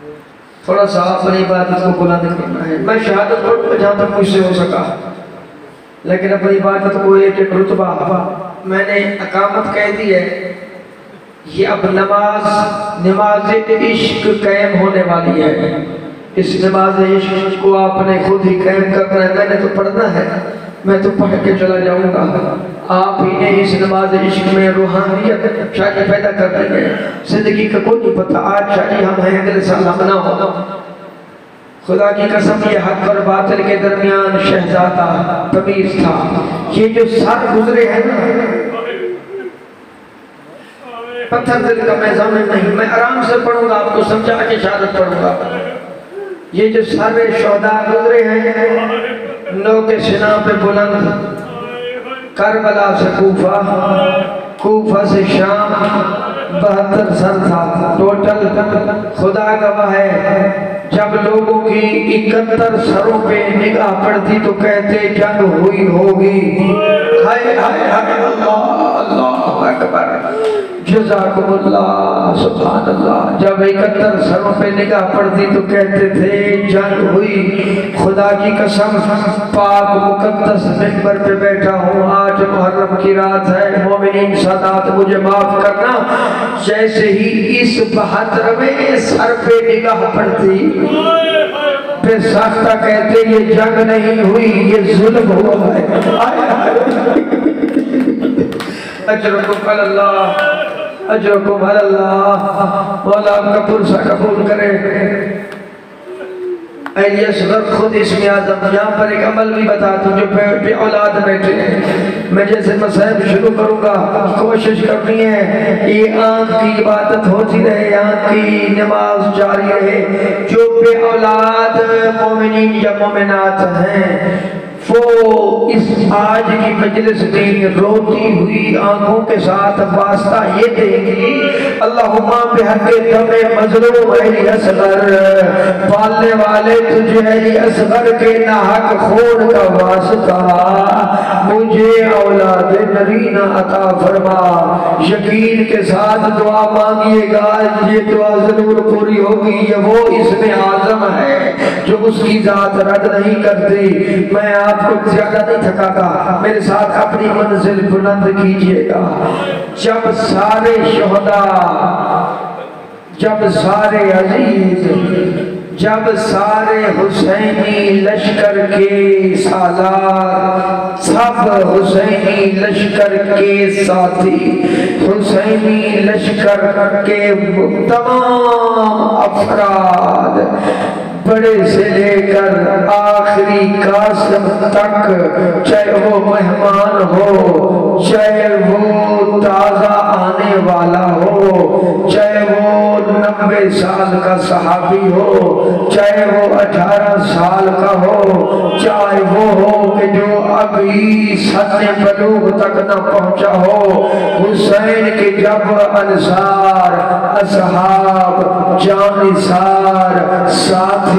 تھوڑا سا اپنی عبادت کو بلند کرنا ہے. میں شہادت پڑھوں جہاں تک مجھ سے ہو سکا، لیکن اپنی عبادت کو ایک ایک رتبہ میں نے اقامت کہہ دی ہے. یہ اب نماز عشق قائم ہونے والی ہے. اس نماز عشق کو آپ نے خود ہی قائم کرنا ہے. میں نے تو پڑھنا ہے، میں تو پڑھ کے چلا جاؤں گا. آپ ہی نے اس نماز عشق میں روحانیت شاہ جی پیدا کر دیں گے. زندگی کا کوئی نہیں پتہ. آج شاہ جی ہم ہیں، اگلے سال ہم نہ ہو. خدا کی قسم یہ حق اور باطل کے درمیان شہزادہ تمیز تھا. یہ جو سر گزرے ہیں نا، پتھر دل کا میں ضامن نہیں. میں آرام سے پڑھوں گا، آپ کو سمجھا کے شہادت پڑھوں گا. یہ جو سارے شہداء گزرے ہیں، نو کے سنا پہ بلند، کربلا سے کوفہ، کوفہ سے شام، 72 سر تھا ٹوٹل. خدا گواہ ہے جب لوگوں کی 71 سروں پہ نگاہ پڑتی تو کہتے جنگ ہوئی ہوگی. ہائے ہائے ہائے، اللہ اللہ اکبر، جزاکم اللہ، سبحان اللہ. جب 71 سروں پہ نگاہ پڑتی تو کہتے تھے جنگ ہوئی. خدا کی قسم پاک مقدس منبر پہ بیٹھا ہوں. آج محرم کی رات ہے. مومنین سادات مجھے معاف کرنا، جیسے ہی اس 72ویں سر پہ نگاہ پڑتی پھر ساختہ کہتے یہ جنگ نہیں ہوئی، یہ ظلم ہوا ہے. اجرکم اللہ، اجرکم اللہ. مولا آپ کا پرسہ قبول کرے. اہل اصغر خود اسم اعظم. یہاں پر ایک عمل بھی بتا دوں جو بے اولاد بیٹھے ہیں. میں جیسے مسائب شروع کروں گا کوشش کرنی ہے یہ آنکھ کی عبادت ہوتی رہے، آنکھ کی نماز جاری رہے. جو بے اولاد مومنین یا مومنات ہیں وہ اس آج کی مجلس میں روتی ہوئی آنکھوں کے ساتھ واسطہ یہ دیں گی، اللہم بحق دم مظلوم اہل اصغر، پالنے والے تجھے اہل اصغر کے ناحق خون کا واسطہ مجھے اولاد نرینہ عطا فرما. یقین کے ساتھ دعا مانگیے گا، یہ دعا ضرور پوری ہوگی. یہ وہ اسم اعظم ہے جو اس کی ذات رد نہیں کرتی. میں آپ کو زیادہ نہیں تھکاتا، میرے ساتھ اپنی منزل بلند کیجئے گا. جب سارے شہداء، جب سارے عزیز، جب سارے حسینی لشکر کے سالار، سب حسینی لشکر کے ساتھی، حسینی لشکر کے تمام افراد، بڑے سے لے کر آخری قاسم تک، چاہے وہ مہمان ہو، چاہے وہ تازہ آنے والا ہو، چاہے وہ 90 سال کا صحابی ہو، چاہے وہ 18 سال کا ہو، چاہے وہ ہو کہ جو ابھی سن بلوغ تک نہ پہنچا ہو. حسین کے جب انصار، اصحاب، جانثار، ساتھی،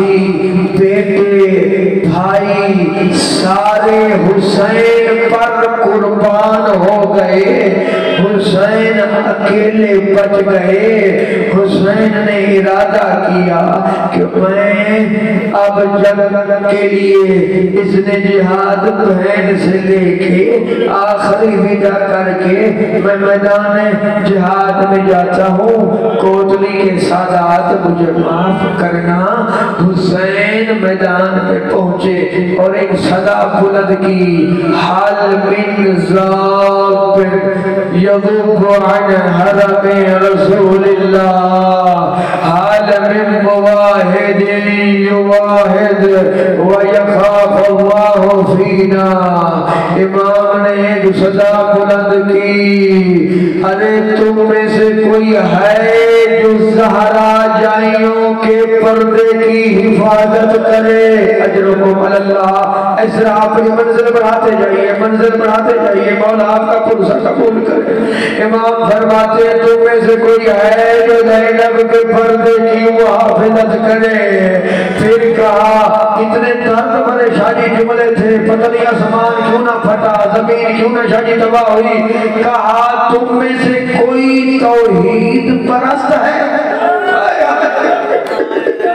بیٹے، بھائی سارے حسین پر قربان ہو گئے. حسین اکیلے بچ گئے. حسین نے ارادہ کیا کہ میں اب جنگ کے لیے اس نے جہاد بہن سے لے کے آخری ودا کر کے میں میدان جہاد میں جاتا ہوں. کوتلی کے سادات مجھے معاف کرنا. حسین میدان میں پہنچے اور ایک صدا بلند کی، حال من ذاب یذوب عن حرم رسول اللہ، حال من مواحد یواحد ویخاف اللہ فینا. امام نے ایک صدا بلند کی، ارے تم میں سے کوئی ہے جو زہرا جائیوں کے پردے کی حفاظت کرے؟ اجرکم اللہ. اس طرح آپ یہ منزل بڑھاتے جائیے، منزل بڑھاتے جائیے. مولا آپ کا پرسہ قبول کرے. امام فرماتے ہیں تم میں سے کوئی ہے جو زینب کے پردے کی محافظت کرے؟ پھر کہا اتنے درد بھرے شاہی جملے تھے، پتہ نہیں آسمان کیوں نہ پھٹا، زمین کیوں نہ شاہی تباہ ہوئی. کہا تم میں سے کوئی توحید پرست ہے؟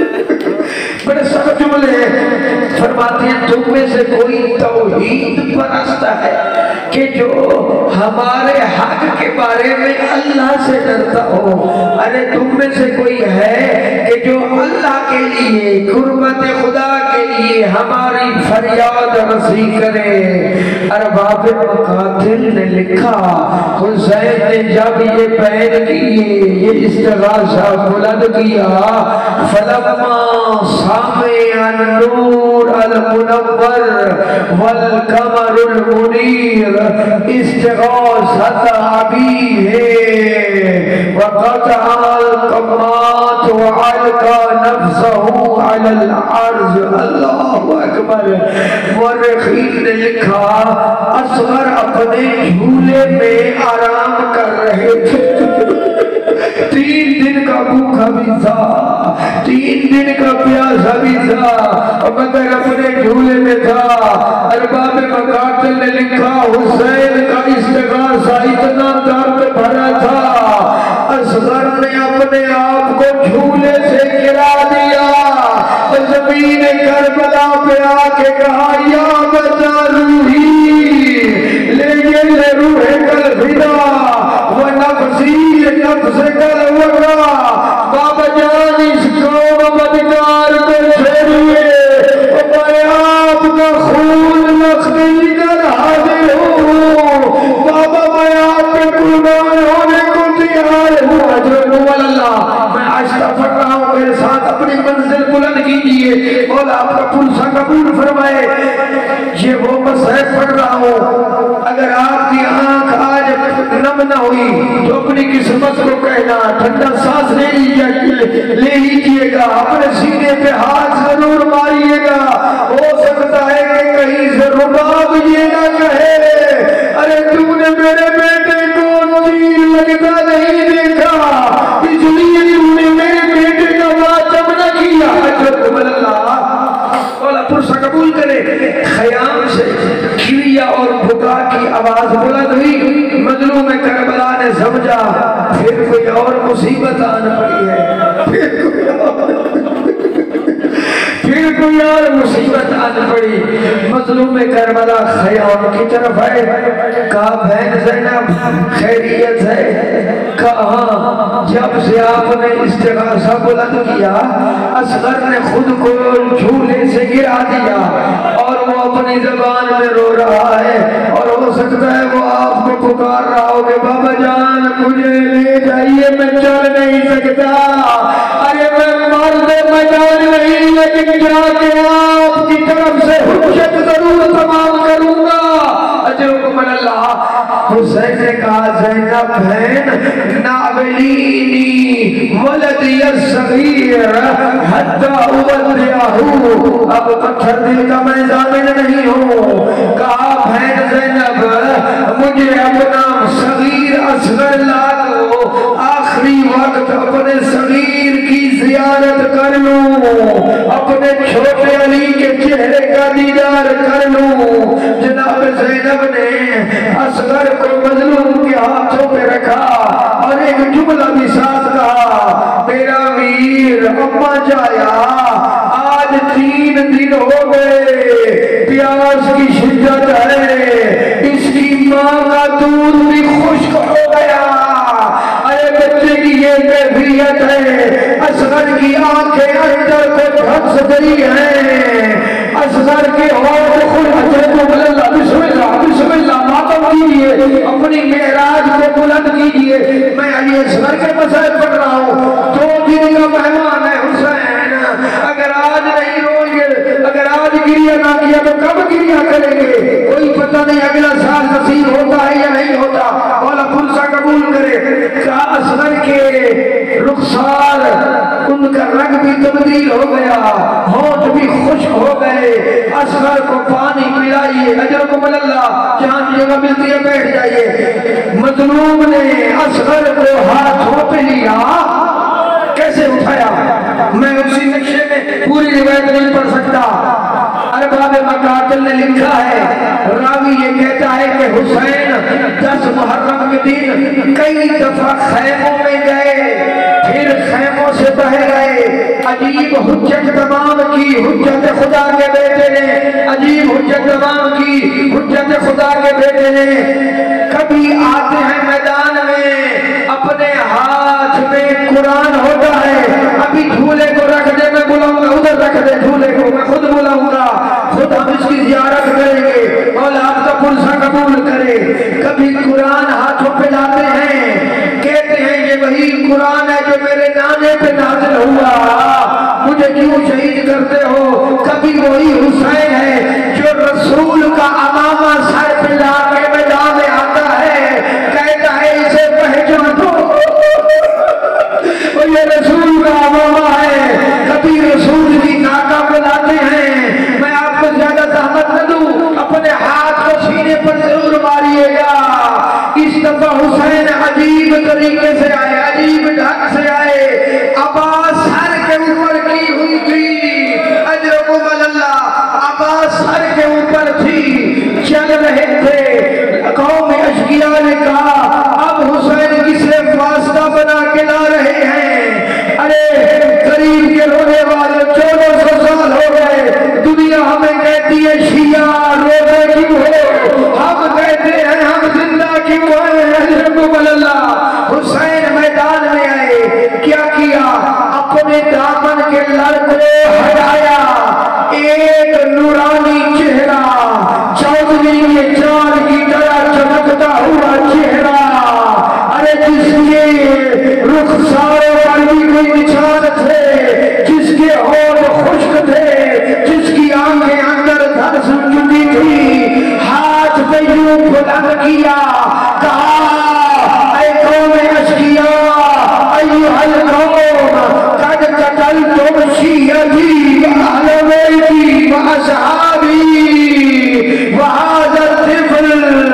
تم میں سے کوئی توحید پرست ہے کہ جو ہمارے حق کے بارے میں اللہ سے ڈرتا ہو؟ ارے تم میں سے کوئی ہے کہ جو اللہ کے لیے قربت خدا کے لیے ہماری فریاد رسی کرے؟ ارباب مقاتل نے لکھا حسین نے جب یہ پہن کیے، یہ استغاثہ بلند کیا، فلما سامع النور المنور والقمر المنیر استغاثت ابیہ وقطع القمات وعلقى نفسه على الارض۔ اللہ اکبر۔ مورخین نے لکھا اصغر اپنے جھولے میں آرام کر رہے تھے، 3 دن کا بھوکا بھی تھا، 3 دن کا پیاسا بھی تھا، مگر اپنے جھولے میں تھا۔ ارباب مقاتل نے لکھا حسین کا استغاثہ اتنا درد بھرا تھا، اصغر نے اپنے آپ کو جھولے سے گرا دیا، زمین کربلا پہ آ کے کہا یا بچا روحی لے روح کل فدا ونفسی نفس کل وقا۔ بابا جان اس قوم بدکار کو چھوڑیے، میں آپ کا خون مخدی کر حاضر ہوں، بابا میں آپ کے قربان ہونے کو تیار ہوں۔ اجرکم اللہ۔ میں آہستہ پڑھ رہا ہوں، میرے ساتھ اپنی منزل بلند کیجیے، مولا آپ کا پلسہ قبول فرمائے۔ یہ وہ مسئلہ پڑھ رہا ہوں، اگر آپ کی آنکھ آج نم نہ ہوئی تو اپنی قسمت کو کہنا، ٹھنڈا سانس لے لیجئے گا، اپنے سینے پہ ہاتھ ضرور ماریے گا، ہو سکتا ہے کہ کہیں سے رباب یہ نہ کہے ارے تم نے میرے بیٹے کو تیر لگتا نہیں دیکھا، اس لیے تم نے میرے بیٹے کا ماتم نہ کیا۔ اجرکم اللہ۔ مولا پرسہ قبول کرے۔ خیام سے کھڑیا اور بھگا کی آواز بلند ہوئی، مظلوم کربلا نے سمجھا پھر کوئی اور مصیبت آن پڑی ہے، پھر کوئی اور مصیبت آن پڑی۔ مظلوم کربلا خیام کی طرف آئے، کہا بہن زینب خیریت ہے؟ کہا جب سے آپ نے استغاثہ بلند کیا اصغر نے خود کو جھولے سے گرا دیا اور وہ اپنی زبان میں رو رہا ہے، اور ہو سکتا ہے وہ آپ کو پکار رہا ہو کہ بابا جان مجھے لے جائیے، میں چل نہیں سکتا، ارے میں مرد میدان نہیں، لیکن جا کے آپ کی طرف سے حجت ضرور تمام کروں گا۔ اجرکم اللہ۔ حسین نے کہا زینب بہن ناولینی ولدی الصغیر حتی اودعہو، اب پتھر دل کا میں ضامن نہیں ہوں۔ کہا بہن زینب مجھے اپنا صغیر اصغر لا دو، آخری وقت اپنے صغیر کی زیارت کر لوں، اپنے چھوٹے علی کے چہرے کا دیدار کر لوں۔ جناب زینب نے اصغر کو مظلوم کے ہاتھوں پہ رکھا اور ایک جملہ بھی ساتھ کہا، میرا ویر اماں جایا آج 3 دن ہو گئے، پیاس کی شدت ہے، اس کی ماں کا دودھ بھی خشک ہو گیا، ارے بچے کی یہ کیفیت ہے۔ اصغر کی آنکھیں اندر کو دھنس گئی ہیں، اصغر کے ہوش خود اجرکم اللہ۔ بسم اللہ بسم اللہ۔ ماتم کیجئے، اپنی معراج کو بلند کیجئے۔ میں علی اصغر کے مسائل پڑھ رہا ہوں، 2 دن کا مہمان ہے حسین، اگر آج نہیں روئے، اگر آج گریہ نہ کیا تو کب گریہ کریں گے؟ کوئی پتہ نہیں اگلا سال نصیب ہوتا ہے یا نہیں ہوتا۔ مولا پلسہ قبول کرے۔ کہا اصغر کے رخسار ان کا رنگ بھی تبدیل ہو گیا، ہونٹ بھی خشک ہو گئے، اصغر کو پانی پلائیے۔ اجرکم اللہ۔ جہاں جگہ ملتی ہے بیٹھ جائیے۔ مظلوم نے اصغر کو ہاتھوں پہ لیا، کیسے اٹھایا میں اسی نقشے میں پوری روایت نہیں پڑھ سکتا۔ ارباب مقاتل نے لکھا ہے، راوی یہ کہتا ہے کہ حسین 10 محرم کے دن کئی دفعہ خیموں میں گئے، پھر خیموں سے باہر آئے، عجیب حجت تمام کی، حجت خدا کے بیٹے نے عجیب حجت تمام کی، حجت خدا کے بیٹے ہیں، کبھی آتے ہیں میدان میں اپنے ہاتھ میں قرآن ہوتا ہے، ابھی جھولے کو رکھ دے، میں بلاؤں گا ادھر رکھ دے جھولے کو، میں خود بلاؤں گا، خود ہم اس کی زیارت کریں گے، مولا آپ کا پرسہ قبول کرے۔ کبھی قرآن ہاتھوں پہ لاتے ہیں، کہتے ہیں یہ وہی قرآن ہے جو میرے نانے پہ نازل ہوا، مجھے کیوں شہید کرتے ہو؟ کبھی وہی حسین ہے جو رسول کا امامہ سر پہ لا کے میدان میں آتا ہے، کہتا ہے اسے پہچانو اور یہ رسول کا امامہ ہے۔ کبھی رسول کی ناکہ پہ لاتے ہیں، میں آپ کو زیادہ زحمت نہ دوں، اپنے ہاتھ کو سینے پر ضرور ماریے گا۔ اس دفعہ حسین عجیب طریقے سے آئے، عجیب ڈھنگ سے آئے، عباس سر کے اوپر کی ہوئی تھی، اجرکم اللہ، عباس سر کے اوپر تھی، چل رہے تھے، قوم اشقیاء نے کہا اب حسین کی صرف واسطہ بنا کے لا رہے ہیں، ارے قریب کے رونے والے 1400 سال ہو گئے، دنیا ہمیں کہتی ہے شیعہ روزے کیوں ہو، ہم کہتے ہیں ہم زندہ کیوں ہیں، حضرت اللہ۔ حسین میدان میں آئے، کیا کیا؟ اپنے دامن کے لڑ کو ہٹایا، ایک نورانی چہرہ، چودھری کے چاند کی طرح چمکتا ہوا چہرہ، ارے جس کے رخساروں پر بھی کوئی نشان تھے، جس کے ہونٹ خشک تھے، جس کی آنکھیں اندر دھڑس چکی تھی، ہاتھ پہ یوں بلند کیا، کہا اے قوم اشقیاء ایھا القوم قد قتلتم شیعتی واہل بیتی واصحابی وہذا الطفل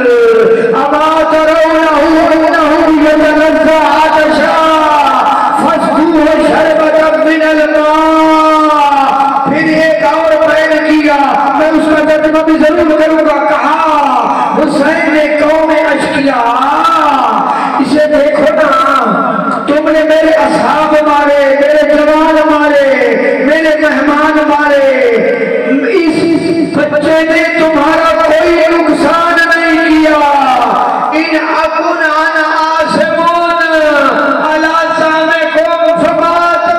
اما ترونه انه يتغذى عطشا فاسقوه شربة من الماء۔ پھر ایک اور بیان کیا، میں اس کا ترجمہ بھی ضرور کروں گا، کہا حسین نے قوم اشقیاء اسے دیکھو نا، تم نے میرے اصحاب مارے، میرے جوان مارے، میرے مہمان مارے، اس بچے نے تمہارا کوئی نقصان نہیں کیا، ان اکن انا آسمون علی سامکم فما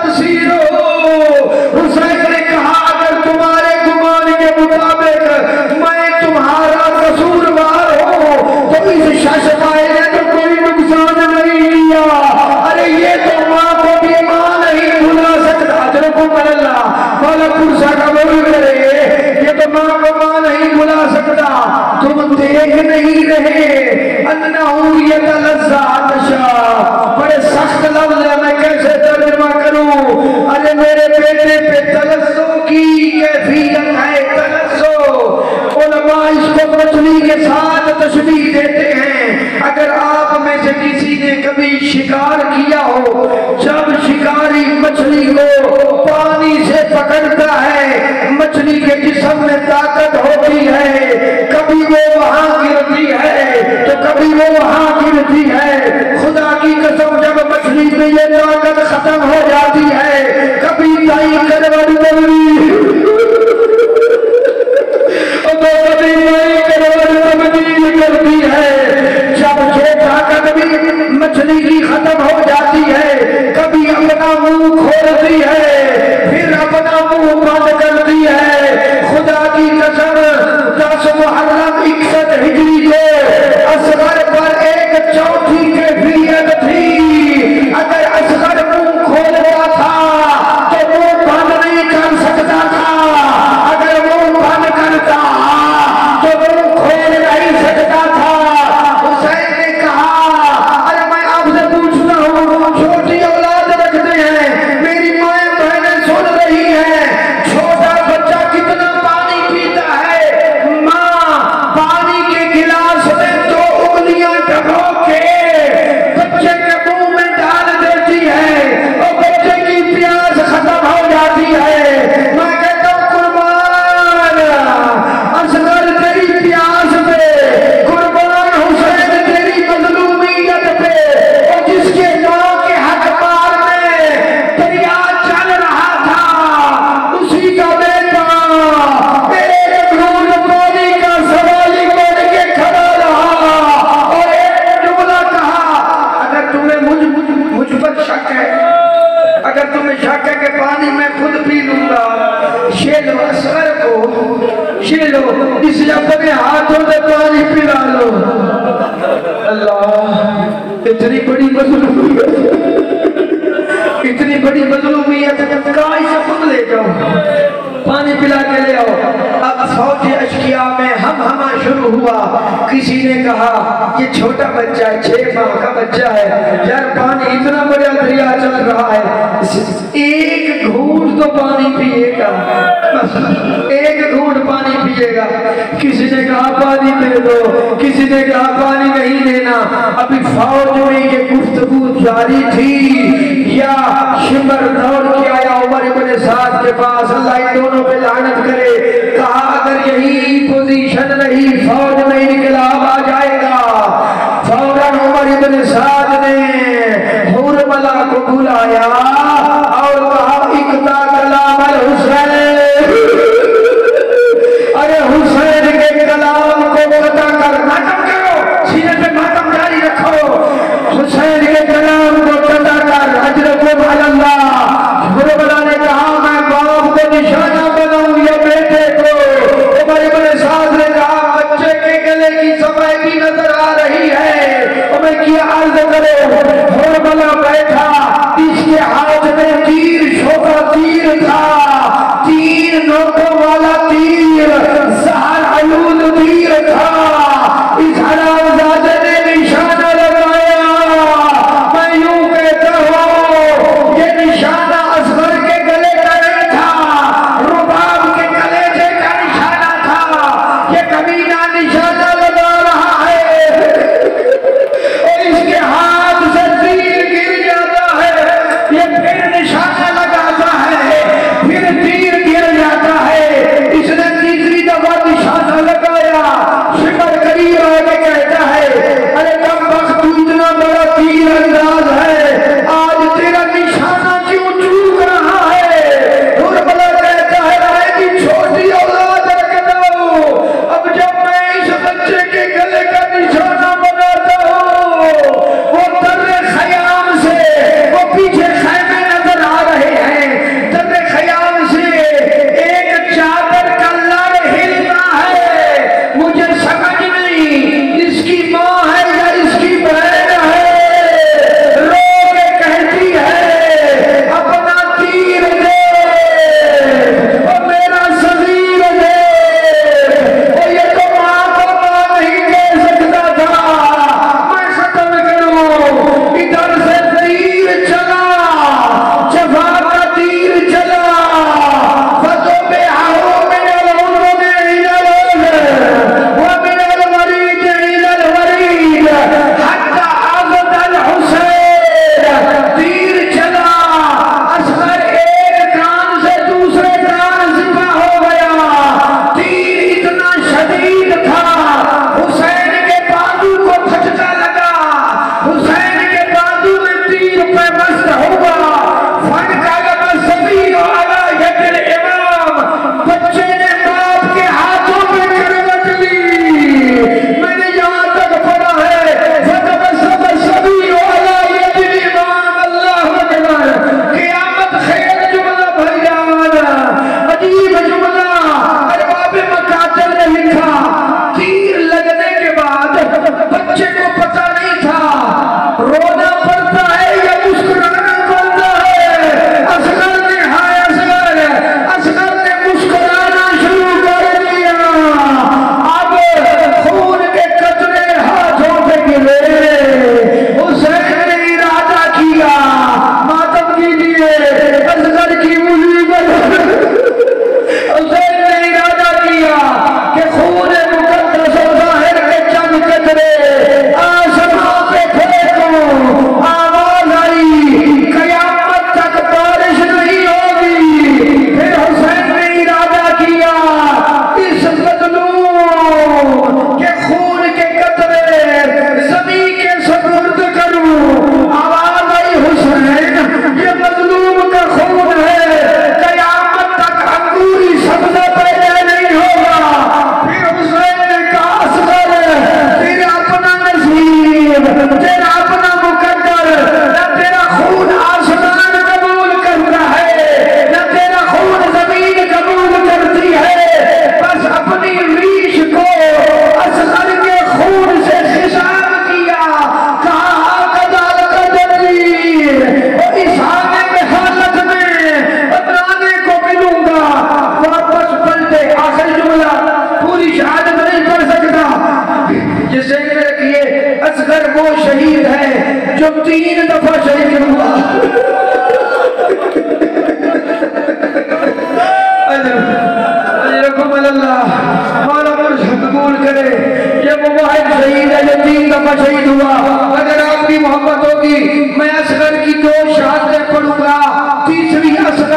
تبصرون۔ حسین نے کہا اگر تمہارے گمان کے مطابق میں تمہارا قصوروار ہوں تو اس ششپائے نے تو کوئی نقصان نہیں کیا، ارے یہ تو ماں کو بھی ماں نہیں بھلا سکتا، حضرکم اللہ، مولا پرسہ قبول کرے، یہ تو ماں کو ماں نہیں بھلا سکتا، تم دیکھ نہیں رہے انہو یتلذّ عطشا، بڑے سخت لفظ ہے، میں کیسے ترجمہ کروں، ارے میرے بیٹے پہ تلذّ کی کیفیت ہے، تلذّ، علماء اس کو مچھلی کے ساتھ تشبیہ دیتے ہیں، اگر آپ میں سے کسی نے کبھی شکار کیا ہو، جب شکاری مچھلی کو پانی سے پکڑتا ہے، مچھلی کے جسم میں طاقت ہوتی ہے، کبھی وہ وہاں گرتی ہے تو کبھی وہ وہاں گرتی ہے، خدا کی قسم جب مچھلی میں یہ طاقت ختم ہو جاتی ہے، کبھی دائی کروڑ بولی کبھی دائی کروڑ تبدیل کرتی ہے، جب یہ طاقت بھی مچھلی کی ختم ہو جاتی ہے، کبھی اپنا منہ کھولتی ہے، پھر اپنا منہ بند کرتی ہے، خدا کی قسم 10 محرم 61 ہجری کے اصغر پر ایک چوتھی کیفیت تھی، اگر اصغر منہ کھولتا تھا تو منہ بند نہیں کر سکتا تھا، اگر منہ بند کرتا تو منہ کھول نہیں سکتا تھا۔ حسین نے کہا ارے میں آپ سے پوچھتا ہوں، چھوٹی اولاد رکھتے ہیں، میری مائیں بہنیں سن رہی ہیں، چھوٹا मजलूमियत काई से खुद ले जाओ, पानी पिला के ले आओ। अब फौज अशकिया में हम शुरू हुआ। किसी ने कहा ये छोटा बच्चा है, 6 माह का बच्चा है यार, पानी इतना बड़ा दरिया चल रहा है, एक घूंट तो पानी पिएगा, एक घूंट पानी पिएगा। किसी ने कहा पानी दे दो, किसी ने कहा पानी नहीं देना। अभी फौज में ये गुफ्तगू जारी थी या शिमर दौड़ के आया उमर इब्न साद के पास, अल्लाह इन दोनों पे लानत करे। कहा अगर यही पोजीशन रही फौज में इनकलाब आ जाएगा। फौरन उमर इब्न साद ने हुरमला को बुलाया और कहा इक्ता कलाम अल हुसैन, अरे हुसैन के कलाम को कता कर, मातम करो, सीने पे मातम जारी रखो, हुसैन के कलाम को कता कर, अजरकुम अल्लाह,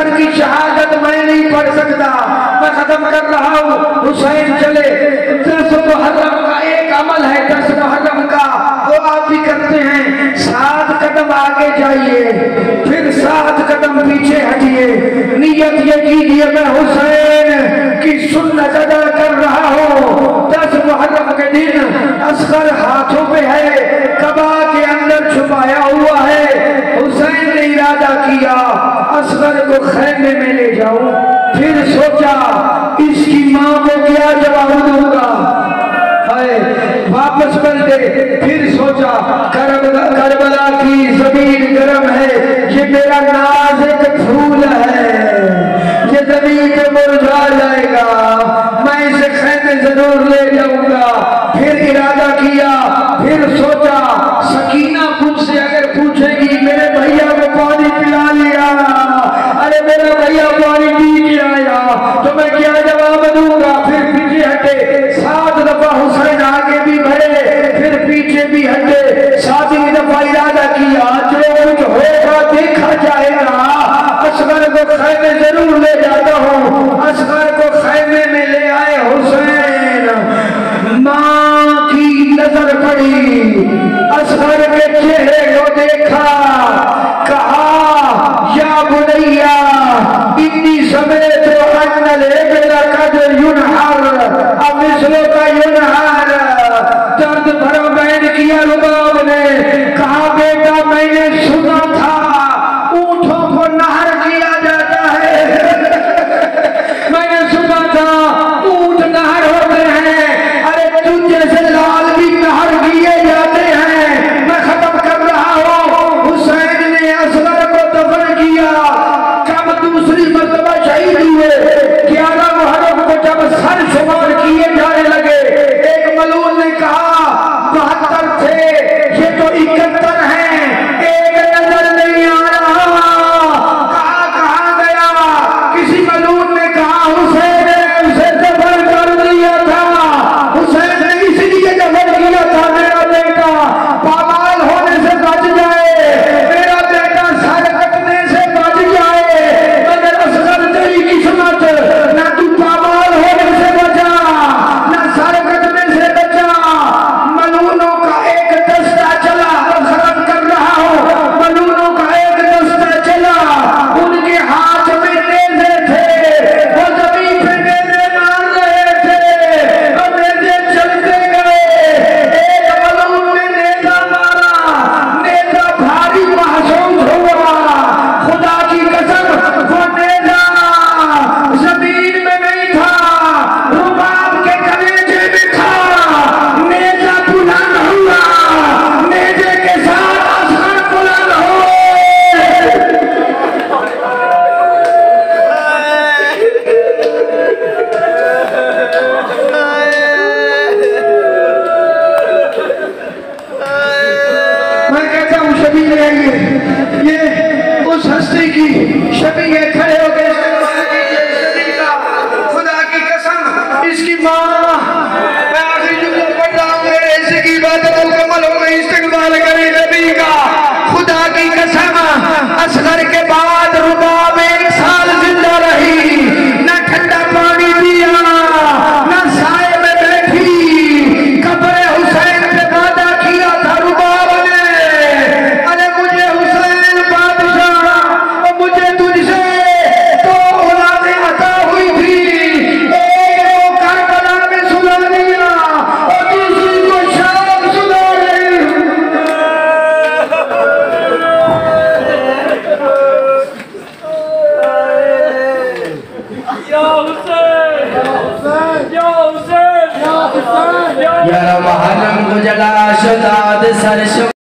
حسن کی شہادت میں نہیں پڑھ سکتا، میں ختم کر رہا ہوں۔ حسین چلے، 10 محرم کا ایک عمل ہے، 10 محرم کا وہ آپ بھی کرتے ہیں، 7 قدم آگے جائیے، پھر 7 قدم پیچھے ہٹیے، نیت یہ کیجئے میں حسین کی سنت ادا کر رہا ہوں۔ 10 محرم کے دن اصغر ہاتھوں پہ ہے، قبا کے اندر چھپایا ہوا ہے۔ حسین نے ارادہ کیا اصغر کو خیمے میں لے جاؤں، پھر سوچا اس کی ماں کو کیا جواب دوں گا، واپس پلٹے، پھر سوچا کربلا کی زمین گرم ہے، یہ میرا نازک پھول ہے، یہ زمین پہ مرجھا جائے گا، میں اسے خیمے ضرور لے جاؤں گا۔ پھر ارادہ کیا، پھر سوچا سکینہ مجھ سے اگر پوچھے گی میرے بھیا کو پانی پلا لیا، ارے میرا بھیا پانی پی کے آیا، تو میں کیا جواب دوں گا؟ پھر پیچھے ہٹے، 7 دفعہ حسین آگے بھی بڑھے، پھر پیچھے بھی ہٹے، 7ویں دفعہ ارادہ کیا جو کچھ ہوگا دیکھا جائے گا، اصغر کو خیمے ضرور لے جاتا ہوں۔ اصغر کو خیمے میں لے آئے حسین، ماں کی نظر پڑی، اصغر کے چہرے کو دیکھا، کہا یا بنیا انی سمیت ان الابل قد ینحر امثلو کا ینحر۔ درد بھرا بیان کیا رباب نے، کہا بیٹا میں نے سنا تھا اونٹوں کو نہر کیا جاتا ہے، میں نے سنا تھا اونٹ نہر ہوتے ہیں، ارے تجھ جیسے لال بھی نہر کیے جاتے ہیں۔ میں ختم کر رہا ہوں۔ حسین نے اصغر کو دفن کیا، کب دوسری مرتبہ شہید ہوئے، 11 محرم کو جب سر شمار کیے جانے لگے، ایک ملعون نے کہا 72 تھے، یہ تو 71 ہیں، ایک نظر نہیں آ رہا، کہاں گیا؟ کسی ملعون نے کہا حسین نے اسے دفن کر دیا تھا، حسین نے اس لیے دفن کیا تھا میرا بیٹا پامال ہونے سے بچ جائے، میرا بیٹا سر کٹنے سے بچ جائے، مگر اصغر تیری قسمت، نہ تو پامال ہونے سے بچا نہ سر کٹنے سے بچا۔ ملعونوں کا ایک دستہ چلا، ختم کر رہا ہوں، ملعونوں کا ایک دستہ چلا، ان کے ہاتھ میں نیزے تھے، وہ زمین پہ نیزے مار رہے تھے، اور نیزے چلتے گئے، ایک ملعون نے نیزہ مارا، نیزہ بھاری محسوس ہوا، خدا کی قسم وہ نیزہ زمین میں نہیں تھا، رباب کے کلیجے میں تھا، نیزہ بلند ہوا، نیزے کے ساتھ اصغر بلند ہوئے۔ میں کہتا ہوں شبیہ رہیے، یہ اس ہستی کی شبیہ ہے، کھڑے ہو گئے خدا کی قسم، اس کی ماں، میں آخری جملہ پڑھ رہا ہوں، میرے حصے کی عبادت مکمل ہو گئی، استقبال کریں نبی کا۔ خدا کی قسم اصغر کے بعد رباب 1 سال زندہ رہی، نہ ٹھنڈا پانی پیا، نہ سائے میں بیٹھی، قبر حسین پہ وعدہ کیا تھا رباب نے، ارے مجھے حسین بادشاہ، مجھے تجھ سے 2 اولادیں عطا ہوئی تھی، ایک کو کربلا میں سلا دیا اور دوسری کو شام سلا رہی۔ یا محرم کو جگہ شداد سرش